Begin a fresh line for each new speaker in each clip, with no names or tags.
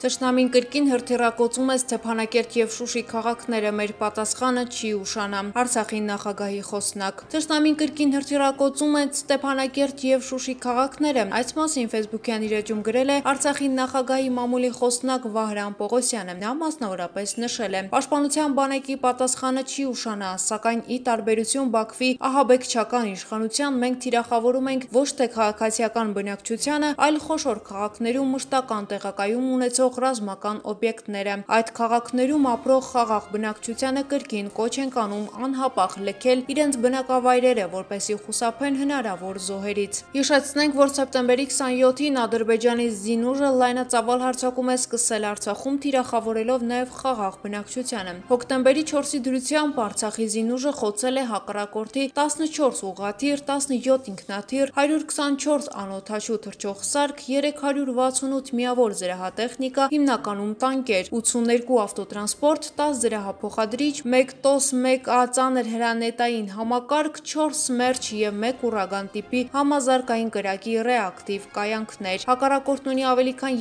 Թշնամին կրկին հրթիռակոծում է Ստեփանակերտ եւ Շուշի քաղաքները, մեր պատասխանը չի ուշանա։ Արցախի նախագահի խոսնակ։ Թշնամին կրկին հրթիռակոծում է Ստեփանակերտ եւ Շուշի քաղաքները։ Այս մասին Facebook-յան իր էջում գրել է Արցախի նախագահի մամուլի խոսնակ Վահրամ Պողոսյանը։ Նա մասնավորապես նշել է. Պաշտպանության բանակի պատասխանը չի ուշանա, սակայն ի տարբերություն Բաքվի ահաբեկչական իշխանության մենք թիրախավորում ենք ոչ թե քաղաքացիական բնակչությանը, այլ խոշոր քաղաքներում մշտական տեղակայում ունեցող ռազմական օբյեկտները։ Այդ քաղաքներում ապրող խաղաղ բնակչությանը կրկին կոչ ենք անում անհապաղ լքել իրենց բնակավայրերը, որպեսզի խուսափեն հնարավոր զոհերից։ Հիշեցնենք, որ սեպտեմբերի 27-ին Ադրբեջանի զինուժը լայնածավալ հարձակում է սկսել Արցախում, թիրախավորելով նաև խաղաղ բնակչությանը։ Հոկտեմբերի 4-ի դրությամբ Արցախի զինուժը խոցել է հակառակորդի 14 ուղղաթիռ, 17 ինքնաթիռ, 124 անօդաչու թռչող սարք, 368 միավոր զրահատեխնիկա, հիմնականում տանկեր, 82 ավտոտրանսպորտ, 10 զրահափոխադրիչ, 1 տոս, 1 ծանր հրանետային համակարգ, 4 սմերջ եւ 1 ուրագան տիպի համազարգային կրակի ռեակտիվ կայանքներ։ Հակառակորդն ունի ավելի քան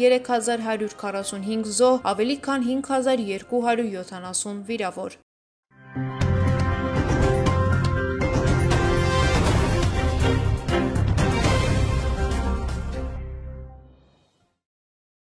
3145 զոհ, ավելի քան 5270 վիրավոր։